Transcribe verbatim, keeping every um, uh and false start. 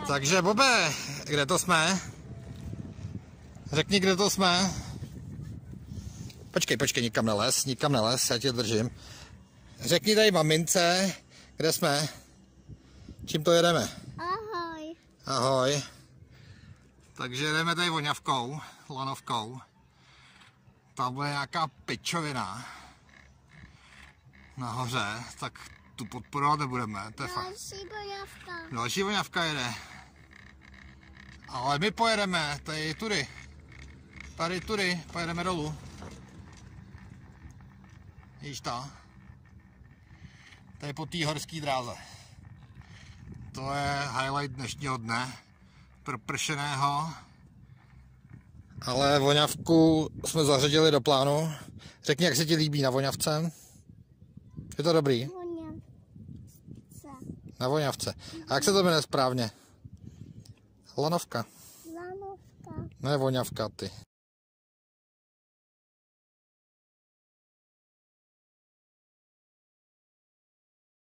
Takže Bobe, kde to jsme? Řekni, kde to jsme. Počkej, počkej, nikam nelez, nikam nelez, já tě držím. Řekni tady mamince, kde jsme? Čím to jedeme? Ahoj. Ahoj. Takže jedeme tady voňavkou, lanovkou. Tam bude nějaká pičovina nahoře, tak tu podporovat nebudeme, to je fakt. Další bojovka. Další voňavka jede. Ale my pojedeme, tady tudy. Tady tudy, pojedeme dolů. Víš to? Tady po té horské dráze. To je highlight dnešního dne. Propršeného. Ale voňavku jsme zařadili do plánu. Řekni, jak se ti líbí na voňavce. Je to dobrý? Voňavce. Na voňavce. A jak se to jmenuje správně? Lanovka. Lanovka. Ne voňavka, ty.